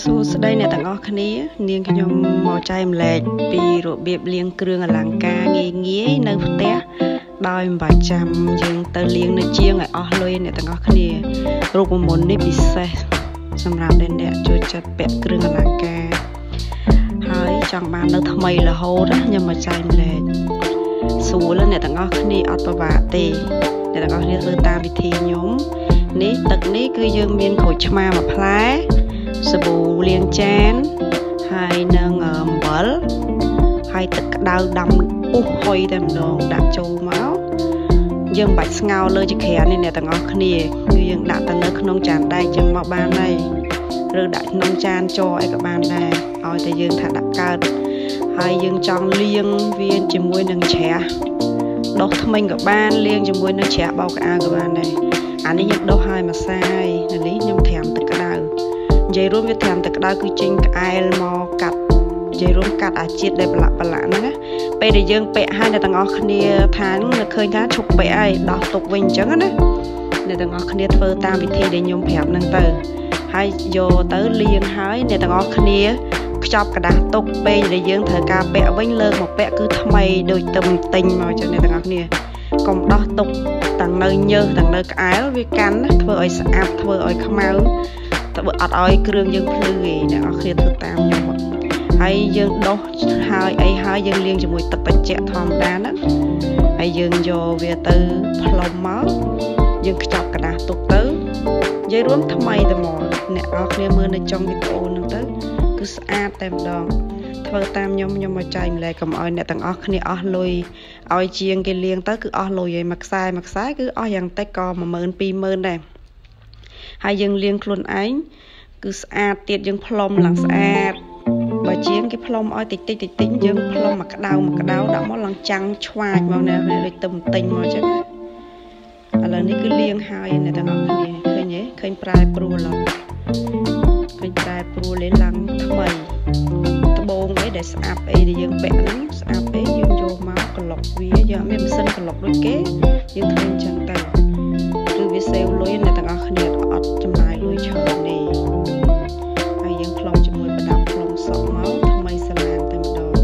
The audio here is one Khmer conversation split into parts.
សួស្តីអ្នកទាំងអស់គ្នានាងខ្ញុំមកចែកម្លែកពីរបៀបលាងគ្រឿងអលង្ការងាយៗនៅផ្ទះដោយមិនបាច់ចាំយើងទៅលាងនៅជាងឲ្យអស់លុយអ្នកទាំងអស់គ្នារូបមន្តនេះពិសេសសម្រាប់អ្នកចូលចិត្តពាក់គ្រឿងអលង្ការហើយចង់បាននៅថ្មីរហូតខ្ញុំមកចែកម្លែកស្រួលអ្នកទាំងអស់គ្នាអត់ពិបាកទេអ្នកទាំងអស់គ្នាធ្វើតាមវិធីខ្ញុំនេះទឹកនេះគឺយើងមានក្រូចឆ្មាមួយផ្លែសាប៊ូលាងចានហើយនឹងអំបិលហើយទឹកក្តៅដាំពុះហុយតែម្ដងដាក់ចូលមកយើងមិនបាច់ស្ងោរលើចក្រាននេះអ្នកទាំងអស់គ្នាគឺយើងដាក់ទៅនៅក្នុងចានដែកចឹងមកបានហើយឬដាក់ក្នុងចានជ័រអីក៏បានដែរឲ្យតែយើងថាដាក់កើតហើយយើងចង់លាងវាជាមួយនឹងជ្រះដុសថ្មិញក៏បានលាងជាមួយនឹងជ្រះបោកក្អៅក៏បានដែរអានេះខ្ញុំដុសឲ្យម្សៅហើយនៅនេះខ្ញុំត្រាំទឹកក្តៅនិយាយរួមវាត្រាំទឹកក្តៅគឺចេញក្អែលមកកាត់និយាយរួមកាត់អាជាតិដែលប្រឡាក់ហ្នឹងណាពេលដែលយើងពាក់ឲ្យអ្នកទាំងអស់គ្នាថានឹកឃើញថាឈប់ពាក់ហើយដោះទុកវិញអញ្ចឹងណាអ្នកទាំងអស់គ្នាធ្វើតាមវិធីដែលខ្ញុំប្រាប់ហ្នឹងទៅហើយយកទៅលាងហើយអ្នកទាំងអស់គ្នាខ្ចប់กระดาษទុកពេលដែលយើងត្រូវការពាក់វិញលើកមកពាក់គឺថ្មីដូចទៅទិញមកចឹងអ្នកទាំងអស់គ្នាកុំដោះទុកទាំងនៅញើសទាំងនៅក្អែលវាកាន់ធ្វើឲ្យស្អាប់ធ្វើឲ្យខ្មៅធ្វើអត់ឲ្យគ្រឿងយើងភ្លឺទេអ្នកនរគ្នាធ្វើតាមខ្ញុំហើយយើងដុសហើយអីហើយយើងលាងជាមួយទឹកត្រជាក់ធម្មតាហ្នឹងហើយយើងយកវាទៅផ្លុំមកយើងខ្ចប់กระดาษទុកទៅនិយាយរួមថ្មីតែមកអ្នកនរគ្នាមើលនៅtrongវីដេអូហ្នឹងទៅគឺស្អាតតែម្ដងធ្វើតាមខ្ញុំមកចែកម្លែកកុំឲ្យអ្នកទាំងអស់គ្នាអស់លុយឲ្យជាងគេលាងទៅគឺអស់លុយហើយមួយខ្សែគឺអស់យ៉ាងតិចក៏10000 20000ដែរហើយយើងលាងខ្លួនឯងគឺស្អាតទៀតយើងផ្លុំឡើងស្អាតបើជាងគេផ្លុំឲ្យតិចយើងផ្លុំមកក្តៅដាក់មកឡើងចាំងឆ្វាចមកណាដូចទៅទិញមកចឹងឥឡូវនេះគឺលាងហើយអ្នកទាំងអស់គ្នាឃើញទេឃើញប្រែប្រួលអត់ឃើញប្រែប្រួលលេឡើងថ្មីត្បូងអីដែលស្អាប់អីដែលយើងពាក់ហ្នឹងស្អាប់អីយើងយកមកក្លុកវាយើងអត់មានម៉ាស៊ីនក្លុកដូចគេយើងធ្វើអញ្ចឹងទៅគឺវាសេវលុយអ្នកទាំងអស់គ្នាអត់ចំណាយលុយច្រើនទេហើយយើងផ្លុំជាមួយប្រដាប់ផ្លុំសក់មកថ្មីសាឡានតែម្ដង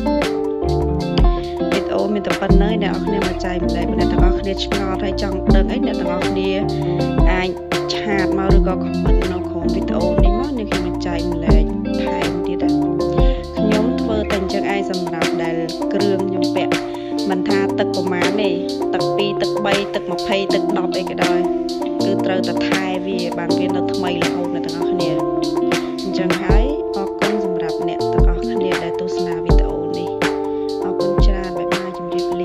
វីដេអូមានតែប៉ុណ្្នេះអ្នកនរគ្នាមកចែកម្លែកអ្នកទាំងអស់គ្នាឆ្ងល់ហើយចង់ដឹងអីអ្នកទាំងអស់គ្នាអាចឆាតមកឬក៏ខមមិននៅក្នុងវីដេអូនេះមកនេះខ្ញុំចែកម្លែកថែមទៀតខ្ញុំធ្វើតែអញ្ចឹងឯងសម្រាប់ដែលគ្រឿងខ្ញុំពាក់មិនថាទឹកប្រមាណទេទឹក2ទឹក3ទឹក20ទឹក10អីក៏ដោយគឺត្រូវតែថែវាបានវានៅថ្មីរហូតអ្នកទាំងអស់គ្នាអញ្ចឹងហើយអរគុណសម្រាប់អ្នកទាំងអស់គ្នាដែលទស្សនាវីដេអូនេះអរគុណច្រើនបាយបាយជម្រាបលា